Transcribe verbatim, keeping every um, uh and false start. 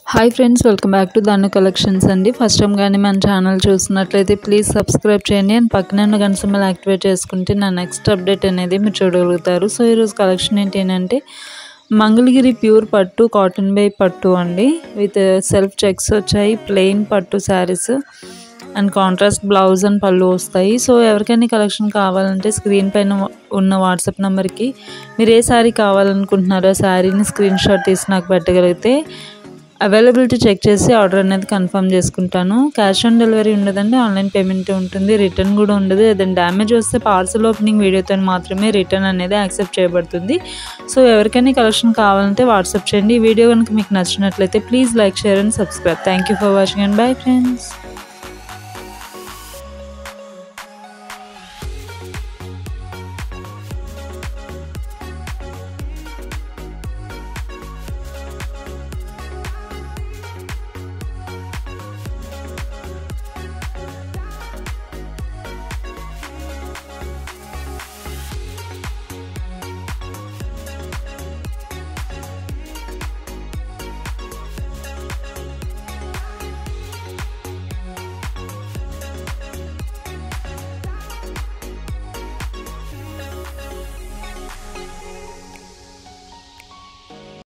Hi friends, welcome back to dhanucollections andi. First time gaani man channel chustunnattlayite please subscribe cheyandi and pakkane unna ganta symbol activate చేసుకుంటే నా next update అనేది మీరు చూడగలుగుతారు. So ఈ రోజు collection ఏంటంటే Mangalagiri pure పట్టు కాటన్ బై పట్టు అండి విత్ సెల్ఫ్ చెక్స్ వచ్చాయి. ప్లెయిన్ పట్టు sarees and contrast blouse and పళ్ళు వస్తాయి. సో ఎవరికైనా కలెక్షన్ కావాలంటే స్క్రీన్ పైన ఉన్న వాట్సాప్ నెంబర్కి మీరు ఏ శారీ కావాలనుకుంటున్నారో ఆ శారీని స్క్రీన్ షాట్ తీసి నాకు పెట్టగలిగితే అవైలబిలిటీ చెక్ చేసి ఆర్డర్ అనేది కన్ఫర్మ్ చేసుకుంటాను. క్యాష్ ఆన్ డెలివరీ ఉండదండి, ఆన్లైన్ పేమెంట్ ఉంటుంది. రిటర్న్ కూడా ఉండదు. ఏదైనా డ్యామేజ్ వస్తే పార్సల్ ఓపెనింగ్ వీడియోతో మాత్రమే రిటర్న్ అనేది యాక్సెప్ట్ చేయబడుతుంది. సో ఎవరికైనా కలెక్షన్ కావాలంటే వాట్సాప్ చేయండి. ఈ వీడియో కనుక మీకు నచ్చినట్లయితే please like, share and subscribe. Thank you for watching and bye friends.